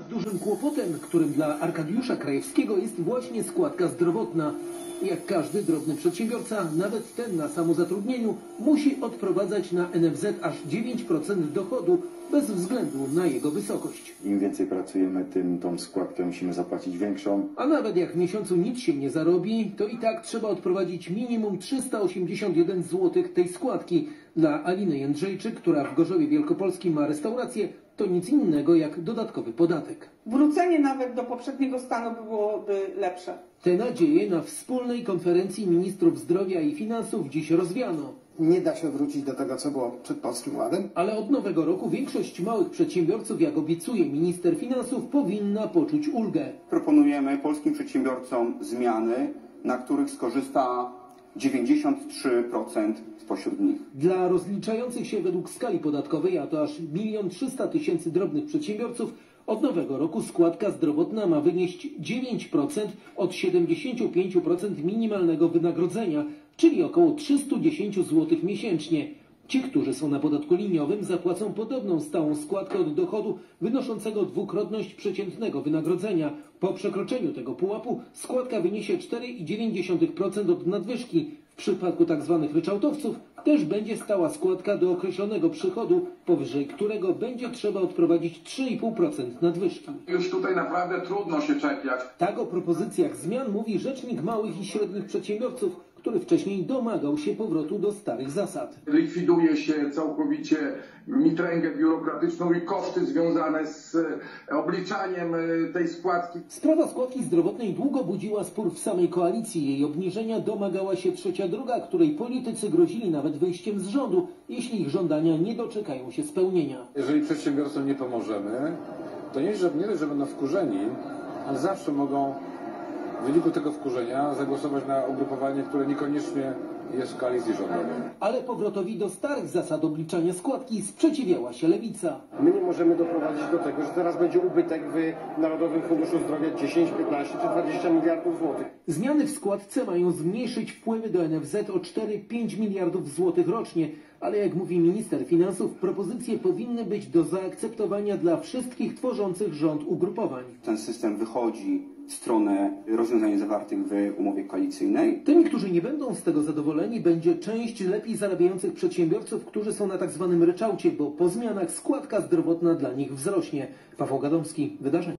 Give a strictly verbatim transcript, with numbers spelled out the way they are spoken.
Dużym kłopotem, którym dla Arkadiusza Krajewskiego jest właśnie składka zdrowotna. Jak każdy drobny przedsiębiorca, nawet ten na samozatrudnieniu, musi odprowadzać na N F Z aż dziewięć procent dochodu bez względu na jego wysokość. Im więcej pracujemy, tym tą składkę musimy zapłacić większą. A nawet jak w miesiącu nic się nie zarobi, to i tak trzeba odprowadzić minimum trzysta osiemdziesiąt jeden złotych tej składki. Dla Aliny Jędrzejczyk, która w Gorzowie Wielkopolskim ma restaurację, to nic innego jak dodatkowy podatek. Wrócenie nawet do poprzedniego stanu byłoby lepsze. Te nadzieje na wspólnej konferencji ministrów zdrowia i finansów dziś rozwiano. Nie da się wrócić do tego, co było przed Polskim Ładem. Ale od nowego roku większość małych przedsiębiorców, jak obiecuje minister finansów, powinna poczuć ulgę. Proponujemy polskim przedsiębiorcom zmiany, na których skorzysta dziewięćdziesiąt trzy procent spośród nich. Dla rozliczających się według skali podatkowej, a to aż milion trzysta tysięcy drobnych przedsiębiorców, od nowego roku składka zdrowotna ma wynieść dziewięć procent od siedemdziesiąt pięć procent minimalnego wynagrodzenia, czyli około trzysta dziesięć złotych miesięcznie. Ci, którzy są na podatku liniowym, zapłacą podobną stałą składkę od dochodu wynoszącego dwukrotność przeciętnego wynagrodzenia. Po przekroczeniu tego pułapu składka wyniesie cztery przecinek dziewięć procent od nadwyżki. W przypadku tzw. ryczałtowców też będzie stała składka do określonego przychodu, powyżej którego będzie trzeba odprowadzić trzy i pół procent nadwyżki. Już tutaj naprawdę trudno się czepiać. Tak o propozycjach zmian mówi rzecznik małych i średnich przedsiębiorców, który wcześniej domagał się powrotu do starych zasad. Likwiduje się całkowicie mitręgę biurokratyczną i koszty związane z obliczaniem tej składki. Sprawa składki zdrowotnej długo budziła spór w samej koalicji. Jej obniżenia domagała się trzecia droga, której politycy grozili nawet wyjściem z rządu, jeśli ich żądania nie doczekają się spełnienia. Jeżeli przedsiębiorcom nie pomożemy, to nie, że, nie, że będą wkurzeni, ale zawsze mogą w wyniku tego wkurzenia zagłosować na ugrupowanie, które niekoniecznie jest w koalicji rządowej. Ale powrotowi do starych zasad obliczania składki sprzeciwiała się Lewica. My nie możemy doprowadzić do tego, że teraz będzie ubytek w Narodowym Funduszu Zdrowia dziesięć, piętnaście czy dwadzieścia miliardów złotych. Zmiany w składce mają zmniejszyć wpływy do N F Z o cztery do pięciu miliardów złotych rocznie, ale jak mówi minister finansów, propozycje powinny być do zaakceptowania dla wszystkich tworzących rząd ugrupowań. Ten system wychodzi w stronę rozwiązań zawartych w umowie koalicyjnej. Tymi, którzy nie będą z tego zadowoleni, będzie część lepiej zarabiających przedsiębiorców, którzy są na tak zwanym ryczałcie, bo po zmianach składka zdrowotna dla nich wzrośnie. Paweł Gadomski, Wydarzenia.